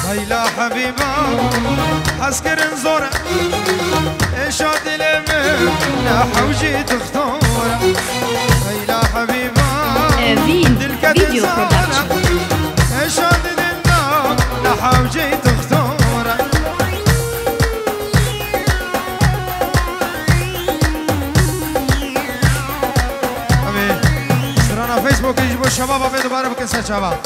هيلا حبيبا حسكر نزورة إيشا دلمي نحوجي تختورة هيلا حبيبا فيديو برودكشن إيشا دلنا نحوجي تختورة أبي سرانا فيسبوك يجيبوا الشباب أبي دوباره بكنسل شباب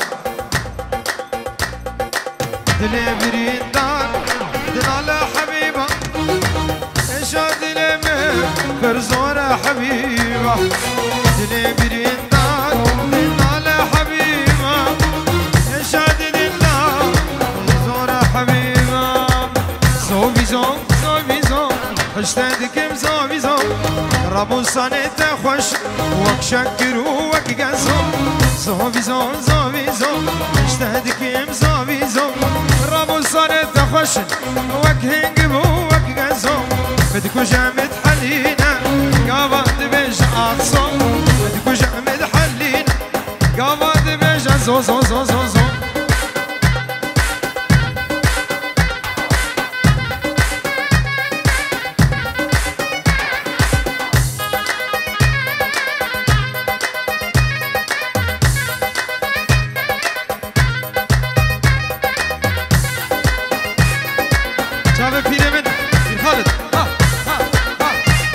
دلي بريد دار دلالة حبيبة إيشا دلي فرزورة حبيبة دلي بريد دار دلالة حبيبة إيشا دلي فرزورة حبيبة زوبي زوب زوبي زوب حشتادكم زوبي زوب ربو صانت خوش وك شكر وك قزوب زوبي زوب زوبي زوب حشتادكم زوبي زوب ربو صارت خوش وك هنقب وك قزوب بدكو جامد حلينا قابض بيج عصوب بدكو جامد حلينا قابض بيج زو زو زو زو زو شباب بيراميد خالد ها ها ها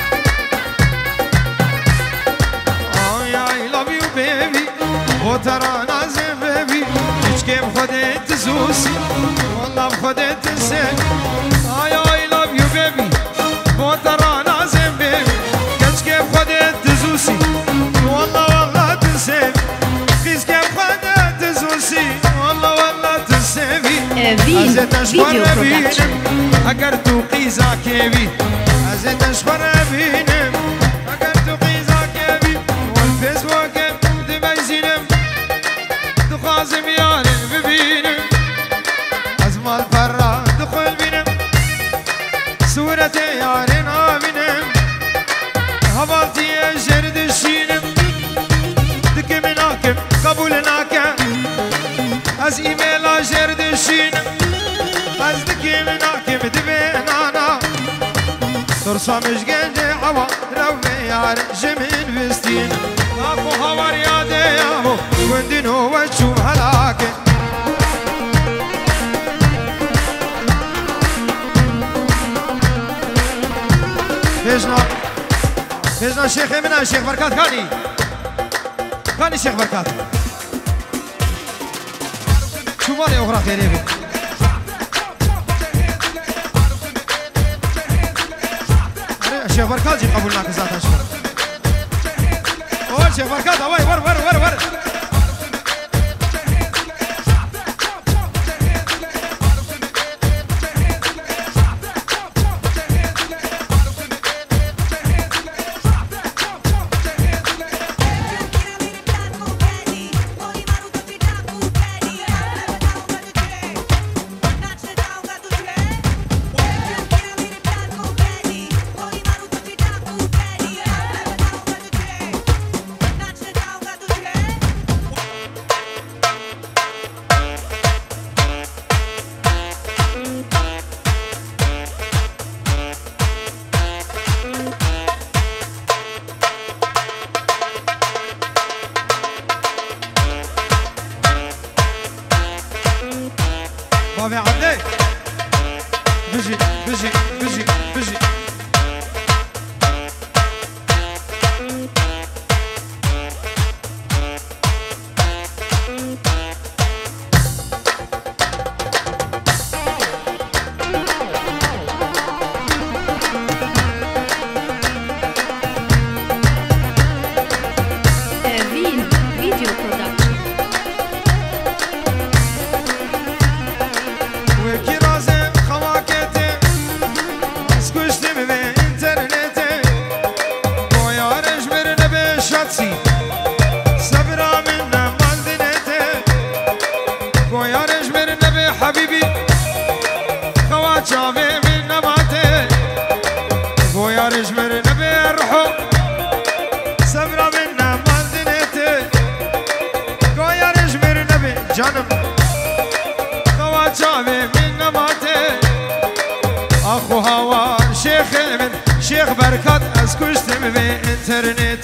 I love you baby وترانا زي بيبي هيك كيف خدت زوسي والله بخدت السن I love you baby وترانا زي بيبي هيك كيف خدت زوسي والله تنسي خيز كيف خدت زوسي والله تنسي فيديو برودكشن اگر تو قیزا کیوی از تشخور بینم اگر تو قیزا کیوی والفیسبوک دبیزینم دخوازم یارم ببینم از مال فرا دخل بینم صورت یارن آبینم هبالتی جردشینم دکم ناکم قبول ناکم از ایمیل جردشینم از دکم ناکم دبینانا ترسا مش گنجه عوا روی یار جمین بستین اکو هوار یاده یاهو کندینو و چوب هلاکه بيجنا شيخ منا شيخ بركات خاني شيخ بركات شو مالي أخرى تقريبا شيخ بركات جيب قبولنا كذات أشهر أول شيخ بركات أوي ور بابي عدي بجي فيديو برودكشن وكي رازم خواكتي سكوشتي بانترنتي ويا رجبر نبي شاتسي صبرا منا مالدنتي ويا رجبر نبي حبيبي خواتشافي من نباتي ويا رجبر نبي روحو صبرا منا مالدنتي ويا رجبر نبي جانم خواتشافي ناوي من نباته اخو هوار شيخ من شيخ بركات از کشتم به انترنت